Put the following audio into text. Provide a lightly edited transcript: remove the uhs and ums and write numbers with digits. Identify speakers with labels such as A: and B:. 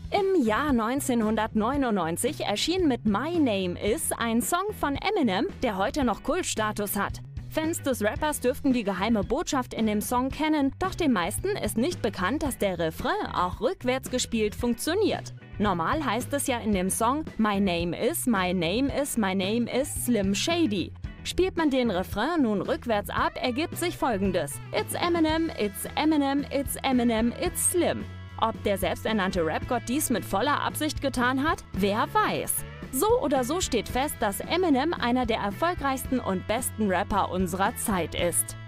A: Im Jahr 1999 erschien mit My Name Is ein Song von Eminem, der heute noch Kultstatus hat. Fans des Rappers dürften die geheime Botschaft in dem Song kennen, doch den meisten ist nicht bekannt, dass der Refrain auch rückwärts gespielt funktioniert. Normal heißt es ja in dem Song My Name Is, My Name Is, My Name Is Slim Shady. Spielt man den Refrain nun rückwärts ab, ergibt sich Folgendes: It's Eminem, it's Eminem, it's Eminem, it's Slim. Ob der selbsternannte Rapgott dies mit voller Absicht getan hat? Wer weiß. So oder so steht fest, dass Eminem einer der erfolgreichsten und besten Rapper unserer Zeit ist.